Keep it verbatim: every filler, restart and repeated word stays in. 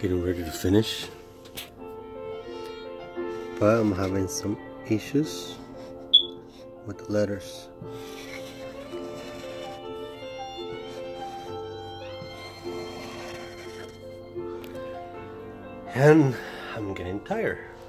Getting ready to finish, but I'm having some issues with the letters. And I'm getting tired.